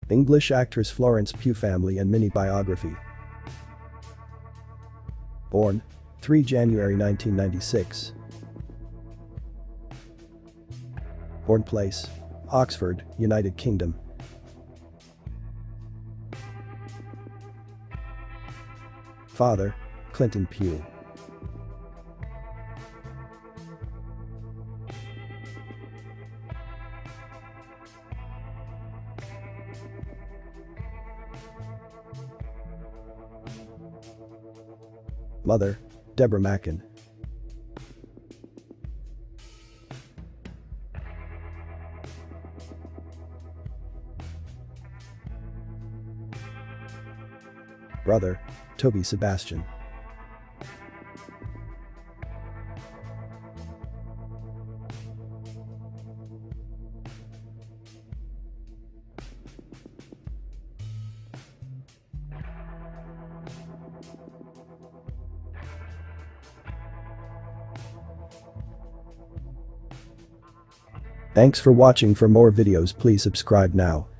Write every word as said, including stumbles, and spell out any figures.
English actress Florence Pugh Family and mini biography. Born the third of January nineteen ninety-six. Born place Oxford, United Kingdom. Father Clinton Pugh. Mother Deborah Mackin. Brother Toby Sebastian. Thanks for watching. For more videos, please subscribe now.